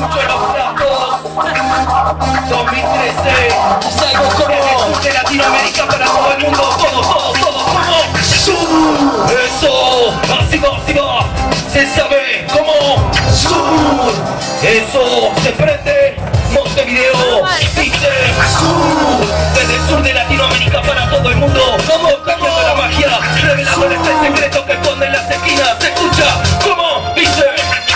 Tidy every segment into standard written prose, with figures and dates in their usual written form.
mucho los brazos. 2013, Salgo como de Latinoamérica para todo el mundo, todo como Sur. Eso, así va, se sabe como Sur. Eso, se prende Montevideo, dice Sur. Desde el sur de Latinoamérica para todo el mundo, como cambiando la magia, revelando este secreto que esconde en las esquinas. Se escucha como dice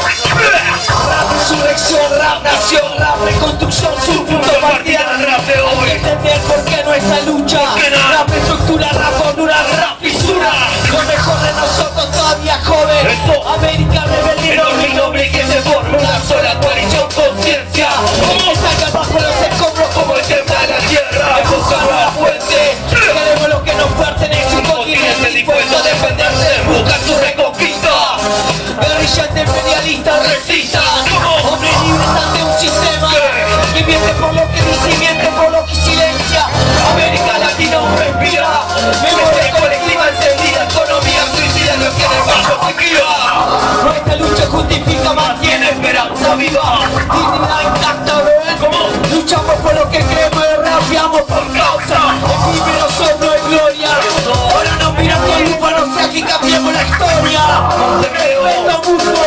rap, insurrección, rap, nación, rap, reconstrucción, su punto de partida. Rap de hoy. Entender por qué nuestra lucha, rap estructura, rap hondura, rap fisura. Lo mejor de nosotros todavía joven. Eso. América rebelde, Enorme y noble que se forma una sola coalición, conciencia. que salga bajo los escombros Como el tema de la tierra, en busca de la fuente. Queremos lo que nos pertenece, un continente dispuesto a defenderse, busca su reconquista. guerrillante imperialista resista, hombres libres ante un sistema que miente por lo que dice y miente por lo que silencia. América Latina aún respira, memoria colectiva encendida, economía suicida, no quiere bajo sequía. Nuestra lucha justifica, mantiene esperanza viva, dignidad intacta, ¿ven? Luchamos por lo que creemos y rapeamos por causa. Efímeros son no hay gloria, ahora nos miran triunfa, no sé aquí cambiemos la historia. Respeto mutuo,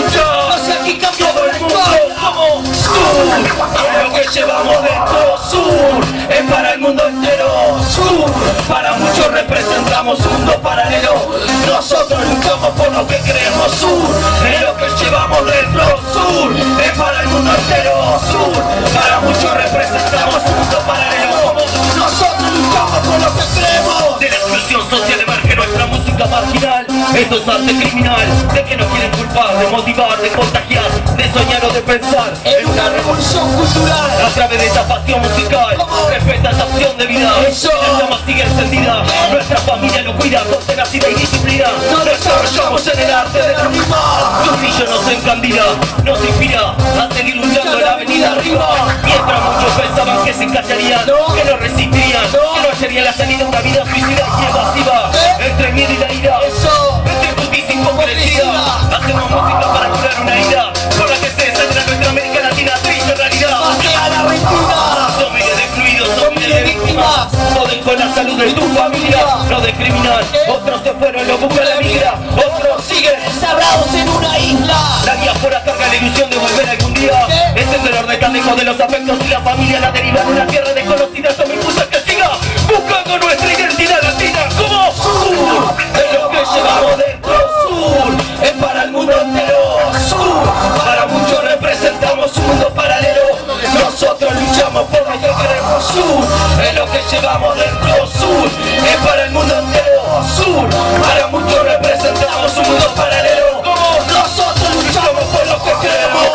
no sé aquí cambiamos la historia. Como Sur, lo que llevamos dentro. Sur, es para el mundo entero. Sur, para muchos representamos un mundo paralelo. Nosotros luchamos por lo que creemos. Sur, es lo que llevamos dentro. Sur, es para el mundo entero. Sur, para muchos representamos un mundo paralelo. Nosotros luchamos por lo que creemos. De la exclusión social emerge nuestra música marginal. Esto es arte criminal, de que nos quieren culpar, de motivar, de contagiar, de soñar o de pensar En una revolución cultural, a través de esta pasión musical. Respeta esta opción de vida. Eso. La llama sigue encendida. Nuestra familia lo cuida con tenacidad y disciplina. Nos desarrollamos en el arte de la rima. Tu brillo nos encandila, nos inspira a seguir luchando en la avenida arriba. Mientras muchos pensaban que se encallarían, que no resistirían, que no hallarían la salida a una vida suicida y evasiva. Entre el miedo y la ira, eso, entre justicia y hipocresía, hacemos música para curar una herida por la que se desangra nuestra América Latina, triste realidad. pasea la retina. Son miles de excluidos, son miles de víctimas. Joden con la salud de tu familia, no discriminan. Otros se fueron, lo buscan la migra. Otros siguen. Encerrados en una isla. La diáspora carga la ilusión de volver algún día. Es el dolor de carne de los afectos y la familia la deriva en una tierra desconocida. Esto me impulsa que siga buscando nuestra identidad latina como Sur. Es lo que llevamos dentro. Sur es para el mundo entero. Sur, para muchos representamos un mundo paralelo. Nosotros luchamos por lo que queremos. Sur es lo que llevamos dentro. Sur es para el mundo entero. Sur, para muchos representamos un mundo paralelo. Nosotros luchamos por lo que queremos.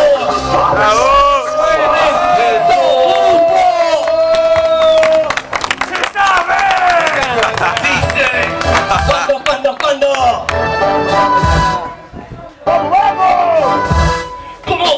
¿Cuándo? ¿Cómo?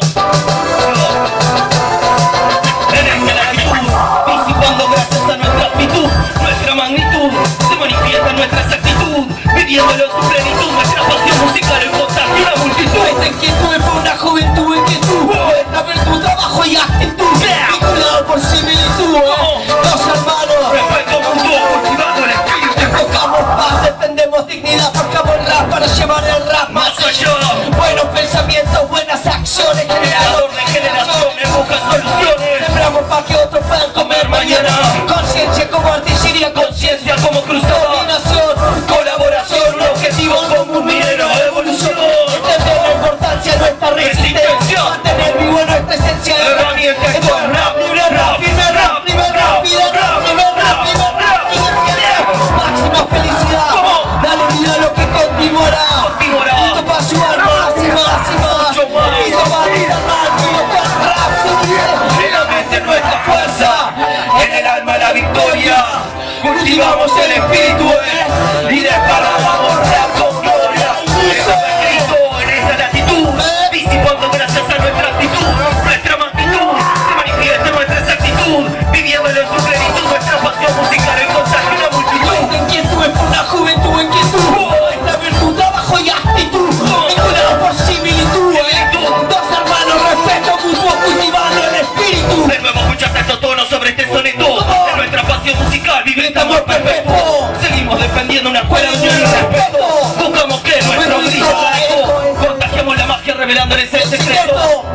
En esta latitud, disipando gracias a nuestra actitud, nuestra magnitud, se manifiesta nuestra exactitud, viviéndolo en su plenitud, nuestra pasión musical en contagio una multitud. Esta inquietud fue una juventud inquietud, nuestra virtud, trabajo y actitud, vinculado por similitud, dos hermanos, Respeto mutuo, cultivando el espíritu. enfocamos paz, defendemos dignidad, forjamos rap para llevar el rap más allá. Buenos pensamientos, buenas acciones, Generador de generaciones, buscan soluciones. sembramos para que otros puedan comer mañana. Conciencia como artillería, Conciencia como cruzada, coordinación, colaboración, un objetivo común, minero, evolución. entender la importancia de nuestra resistencia, mantener vivo nuestra esencia de Herramienta esto es rap, libre rap, libre rap, libre rap, libre rap, libre rap, libre rap, libre rap, máxima felicidad, dale vida a lo que continuará, esto va a sumar más y más y más, esto va a gritar más, esto es rap, En la mente nuestra fuerza, en el alma la victoria. Cultivamos el espíritu y desparramamos rap con gloria. Eso es Cristo en esta latitud, disipando gracias a nuestra actitud, nuestra magnitud, se manifiesta nuestra exactitud, viviéndolo en su plenitud, nuestra pasión musical en contagio una multitud. esta inquietud es una juventud inquietud, esta virtud, trabajo y actitud, vinculado por similitud, dos hermanos, respeto mutuo.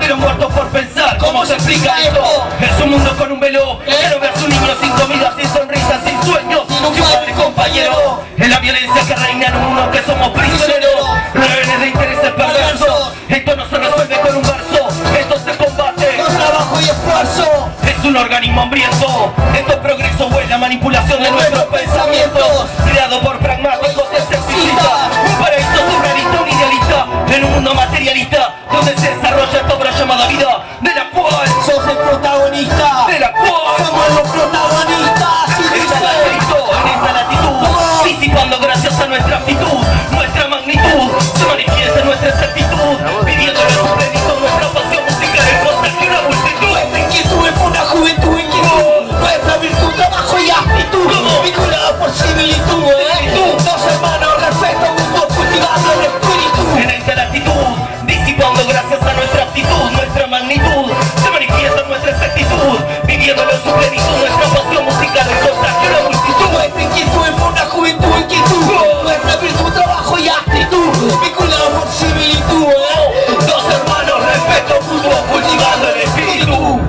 los muertos por pensar. ¿Cómo se explica esto? Es un mundo con un velo. Quiero ver a su niño sin comida, sin sonrisas, sin sueños, sin un padre compañero. En la violencia que reina en un mundo que somos prisioneros, rehenes de intereses perversos. Esto no se resuelve con un verso, esto se combate con trabajo y esfuerzo. Es un organismo hambriento. Esto es progreso o es la manipulación de nuestros pensamientos, creado por pragmáticos escepticistas. Un paraíso surrealista, un idealista, en un mundo materialista, donde se desarrolla esta obra llamada vida, de la cual sos el protagonista, de la cual somos los protagonistas. Y en esta latitud, disipando gracias a nuestra actitud, nuestra magnitud, se manifiesta nuestra exactitud, viviendo en su plenitud nuestra pasión musical, el contagio una multitud. nuestra inquietud es una juventud inquietud, nuestra virtud, trabajo y actitud, vinculada por similitud, dos hermanos, respeto, mundo, cultivando el espíritu. En esta latitud, disipando gracias a nuestra actitud, nuestra magnitud, se manifiesta nuestra exactitud, viviéndolo en su plenitud, nuestra pasión musical, el contagio una multitud. Nuestra inquietud es una juventud inquietud, nuestra virtud, trabajo y actitud, vinculada por similitud, Dos hermanos, respeto mutuo, cultivando el espíritu.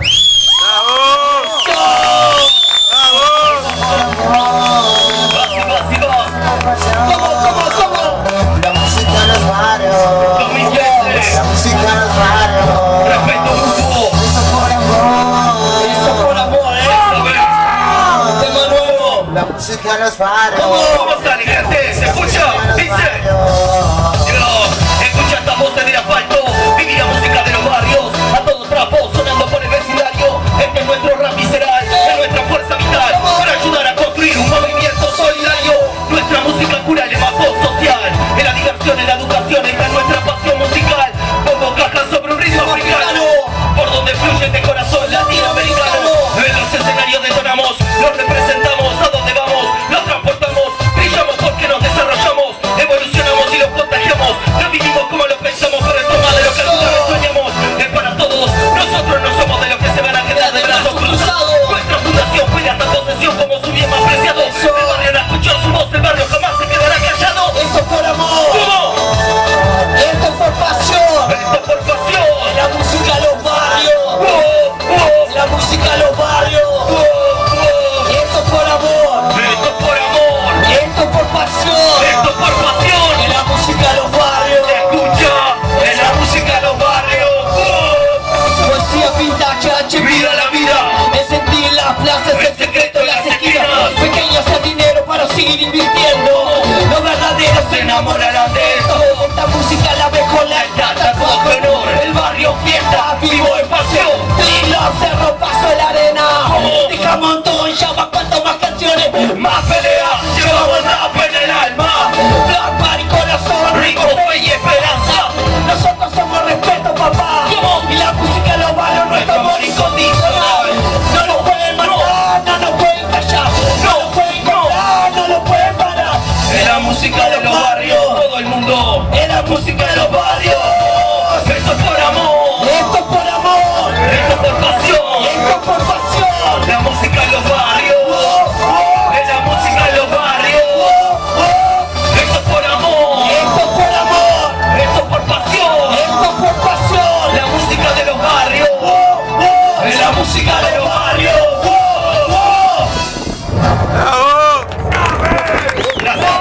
¿Cómo? La música en los barrios. 2015, La música en los barrios. respeto mutuo. Eso por amor. Eso por amor, tema nuevo. La música en los barrios. ¿Cómo sale, gente? ¿Se escucha? Dice. Escucha estas voces del asfalto, vivir la música de los barrios, a todo trapo, sonando por el vecindario. Este es nuestro rap visceral, es nuestra fuerza vital, para ayudar a construir un movimiento solidario. Nuestra música cura el hemato social, en la diversión, en la educación, está en nuestra pasión musical. Pongo cajas sobre un ritmo africano, por donde fluye este corazón latinoamericano. En los escenarios detonamos, los representamos, a donde vamos, los transportamos, brillamos porque nos desarrollamos, evolucionamos y los contagiamos. No vivimos como lo pensamos, pero es toma de lo que alguna vez soñamos. Es para todos, nosotros no somos de los que se van a quedar de brazos cruzados. Nuestra fundación cuida esta posesión como su bien más preciado. El barrio no escuchó su voz, el barrio jamás se quedará callado. Esto por amor, ¿Cómo? esto por pasión, Esto por pasión. la música a los barrios, la música a los barrios, esto por amor, Esto por amor. esto por pasión, Esto por pasión. en la música a los barrios, Se escucha en la música de los barrios. poesía, vintage, H, Vida la vida. el sentir en las plazas, el secreto en las esquinas, pequeños el dinero para seguir invirtiendo, los verdaderos se enamorarán de esto, esta música la mejor, la encanta tu honor, el barrio fiesta, vivo en pasión, Trilor, Cerro, Paso, la arena, deja montón, llama cuanto más canciones, Más pelea, llevamos rap en el alma. Black Party, corazón, Rico, fe y esperanza. nosotros somos respeto, papá, ¿Cómo? y la música en los barrios, nuestro amor incondicional, no nos pueden matar, no nos pueden callar, no nos pueden comprar, no nos pueden parar, En la música de los barrios, todo el mundo. en la música de los barrios, Esto es por amor. esto es por amor, Esto es por pasión. esto es por pasión, La música de los barrios. En la música de los barrios. Esto es por amor. esto es por amor, Esto es por pasión. esto es por pasión, La música de los barrios. En la música de los barrios. Gracias,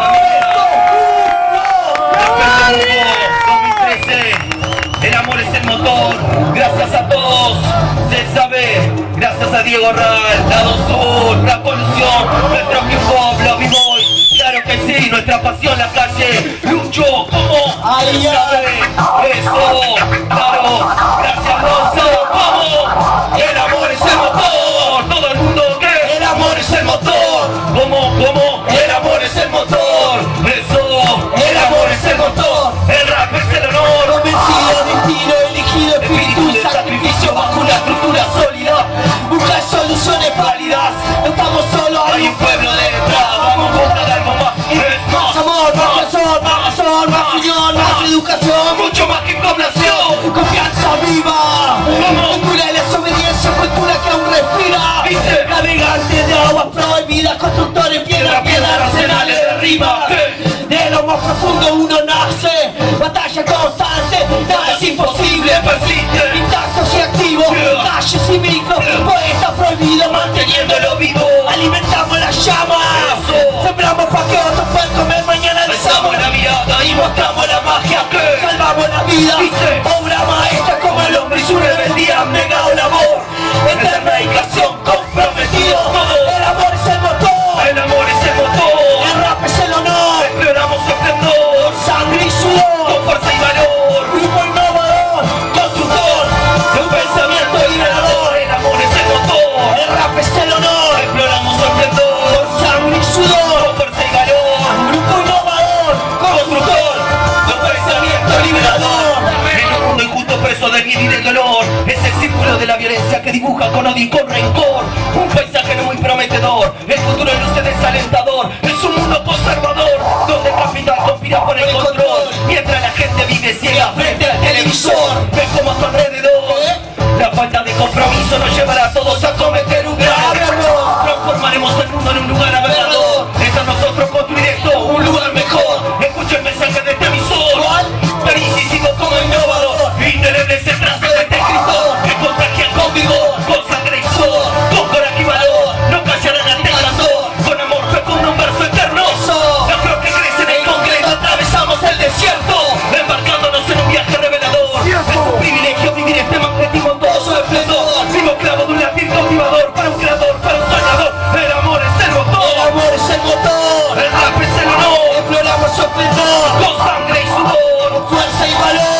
familia. 2013. El amor es el motor. Gracias a todos. Se sabe. Gracias a Diego Ral, Lado Sur, la polución, nuestro hip hop, los b-boys. Claro que sí, nuestra pasión, la calle. Lucho, ¿cómo? Ay, Se sabe. Eso, claro. Gracias, Gonzalo, ¿cómo? El amor es el motor. Todo el mundo que el amor es el motor. ¿Cómo? El amor es el motor. Eso, el amor es el motor. El rap es el honor. convencido, destino, elegido, espíritu, sacrificio bajo una estructura sólida, buscar soluciones válidas, no estamos solos, Hay un pueblo detrás, vamos a buscar algo más. Es más amor, más razón, más razón, más unión, más educación, mucho más que población. confianza viva, cultura de la desobediencia, cultura que aún respira, ¿Viste? navegantes de aguas prohibidas, constructores, piedra, arsenales de rima, de lo más profundo uno nace, batalla constante, nada es imposible, Persiste. intacto llama. Eso. Sembramos pa' que otros puedan comer, mañana Alzamos la mirada y mostramos la magia que salvamos la vida. Dice. Obra maestra como el hombre y su rebeldía, negado labor, eterna dedicación, comprometido. El amor es el motor, el amor es el motor. el rap es el honor, Exploramos su esplendor sangre y sudor. con fuerza y valor. Grupo innovador, constructor de un pensamiento liberador. El amor es el motor. El rap es el honor, Exploramos su esplendor con sangre y sudor. con fuerza y valor. Grupo innovador, constructor de un pensamiento liberador. En un mundo injusto preso del miedo y del dolor, es el círculo de la violencia que dibuja con odio y con rencor un paisaje no muy prometedor. El futuro luce desalentador. Es un mundo conservador donde el capital conspira por el control, mientras la gente vive ciega frente al televisor. Ves como a tu alrededor la falta de compromiso nos llevará a todos a cometer un grave error. Transformaremos el mundo en un lugar aberrador. Está en nosotros construir esto, un lugar mejor. Escucha el mensaje de este emisor. Feliz y sigo como innovador. Indeleble es el trazo de este escritor que contagia con vigor, con sangre y sudor, con coraje y valor. No callarán ante el grandor, con amor fecundo un verso eterno. La flor que crece en el concreto, atravesamos el desierto, embarcándonos en un viaje revelador. Es un privilegio vivir este magnetismo en todo su esplendor. Vivo esclavo de un latir cautivador, para un creador, para un soñador. El amor es el motor, El amor es el motor, el rap es el honor, exploramos su esplendor, con sangre y sudor. fuerza y valor.